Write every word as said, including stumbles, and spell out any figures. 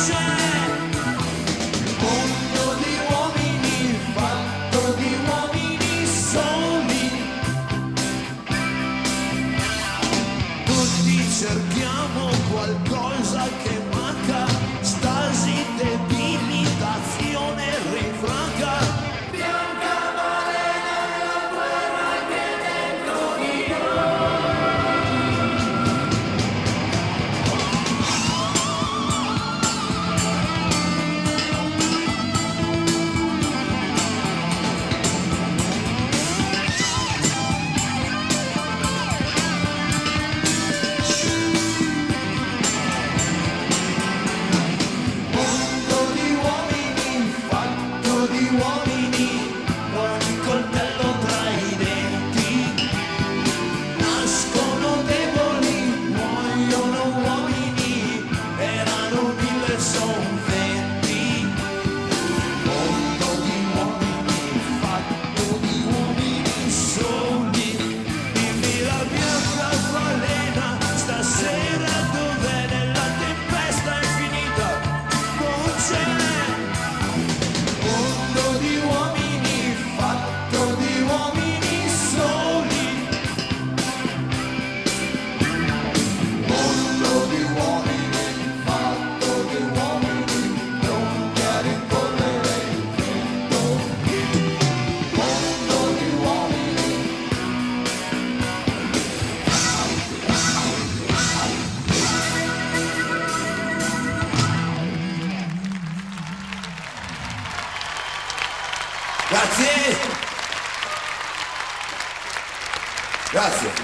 Cerchiamo qualcosa che manca, stasi, debilitazione, rifranca. Bianca balena, la guerra che è dentro di uomini, ogni coltello tra i denti, nascono deboli, muoiono uomini, erano mille, son venti. Mondo di uomini, fatto di uomini soli, dimmi la bianca balena, stasera dov'è nella tempesta infinita? Non c'è. Di uomini, fatto di uomini soli, mondo di uomini, fatto di uomini pronti a rincorrere il vento, mondo di uomini. Grazie. Grazie.